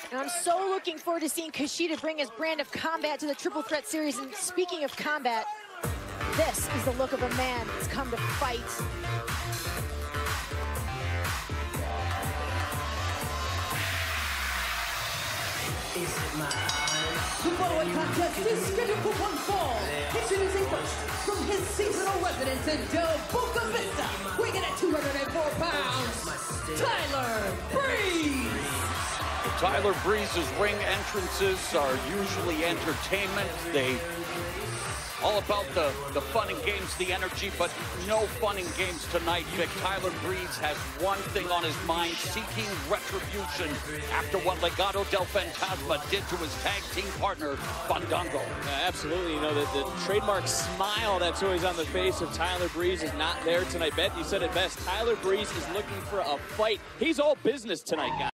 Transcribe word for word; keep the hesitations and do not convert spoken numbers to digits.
And I'm so looking forward to seeing Kushida bring his brand of combat to the Triple Threat Series. And speaking of combat, this is the look of a man that's come to fight. The following contest is scheduled for one fall. Introducing first, from his seasonal residence in Del Boca Vista, weighing at two hundred four pounds, Tyler Breeze. Tyler Breeze's ring entrances are usually entertainment. They all about the, the fun and games, the energy, but no fun and games tonight, Vic. Tyler Breeze has one thing on his mind, seeking retribution after what Legado del Fantasma did to his tag team partner, Fandango. Yeah, absolutely. You know, the, the trademark smile that's always on the face of Tyler Breeze is not there tonight. Bet, you said it best. Tyler Breeze is looking for a fight. He's all business tonight, guys.